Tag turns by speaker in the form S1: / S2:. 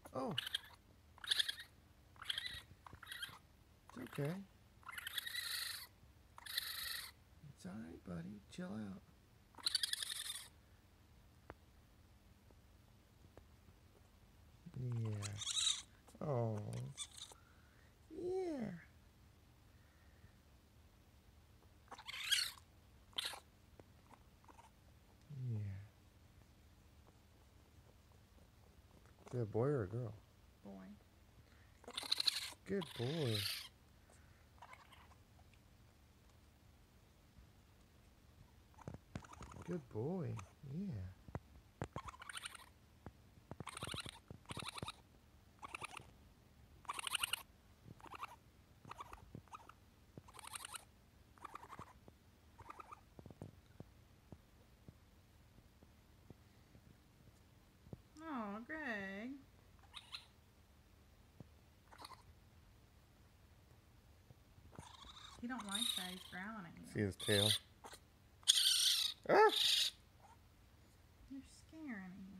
S1: Oh. It's okay. It's alright, buddy. Chill out. Yeah. Oh. Yeah. Yeah. Is that a boy or a girl?
S2: Boy.
S1: Good boy. Good boy. Yeah.
S2: Oh, Greg. He don't like that. He's growling at
S1: See
S2: you.
S1: his tail? Ah!
S2: You're scaring him.